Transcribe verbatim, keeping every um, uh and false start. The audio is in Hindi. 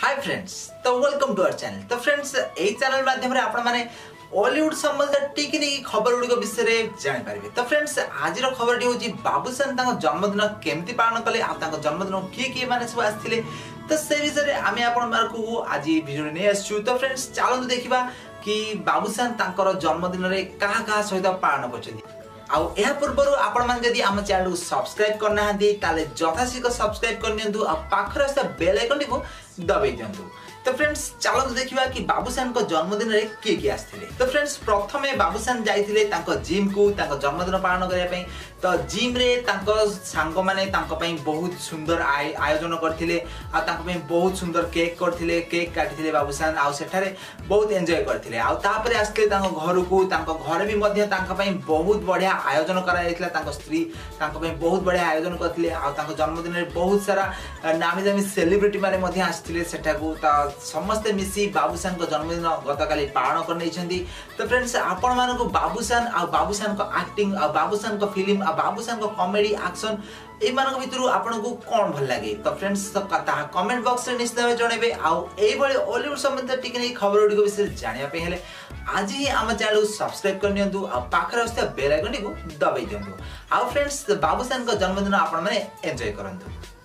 हाय फ्रेंड्स, तो वेलकम टू आवर चैनल। तो फ्रेंड्स ए चैनल माध्यम रे आपण माने बॉलीवुड संबंध टिक नहीं खबर गुड़िक विषय जानी पारे। तो फ्रेंड्स आज खबर हूँ बाबूशान जन्मदिन केमती पालन कले आ जन्मदिन किए किए मैंने सब आसते तो से विषय आम आपण आज भिडियो नहीं आसचु। तो फ्रेंड्स चलते देखा कि बाबूशान जन्मदिन में क्या क्या सहित पालन कर आउ यह पूर्व आपण मैंने जदि आम चैनल को सब्सक्राइब करना ताले यथाशीघ्र सब्सक्राइब करनियंतु आ पाखर आसा बेल आइकन को दबाई दियंतु। तो फ्रेंड्स चलो देखिबा कि बाबूशान को जन्मदिन रे किए किए आस्थिले। तो फ्रेंड्स प्रथमे बाबूशान जाइथिले तांको जिम को तांको जन्मदिन पालन करिया पई। तो जिम रे तांको सांग माने तांको पई बहुत सुंदर आयोजन करथिले आ तांको पई बहुत सुंदर केक करथिले केक काटिथिले बाबूशान आ सेठारे बहुत एन्जॉय करथिले। आ तापरे आस्थिले तांको घर को तांको घर भी मध्ये तांको पई बहुत बढ़िया आयोजन करा जायतिला। तांको स्त्री तांको पई बहुत बढ़िया आयोजन करथिले आ तांको जन्मदिन रे बहुत सारा नामी दामी सेलिब्रिटी माने मध्ये आस्थिले सेठा को ता समस्ते मिसी बाबूशान को जन्मदिन गतकाली पालन कर। तो फ्रेंड्स आपण मान को बाबूशान आ बाबूशान को एक्टिंग आ बाबूशान को फिल्म आ बाबूशान को कॉमेडी एक्शन ए मान भितर आपन को कौन भल लगे। तो फ्रेंड्स कमेंट बॉक्स रे निश्चित भाव जनइबे। आउ एई भली बॉलीवुड संबंध टिक नै खबर गुडी विषय जानिया पे हेले आज ही आम चैनल को सब्सक्राइब करनियंतु आ पाखर आस्था बेल आइकन को दबाई दियंतु। आउ फ्रेंड्स बाबूशान को जन्मदिन आपण माने एन्जॉय करंतु।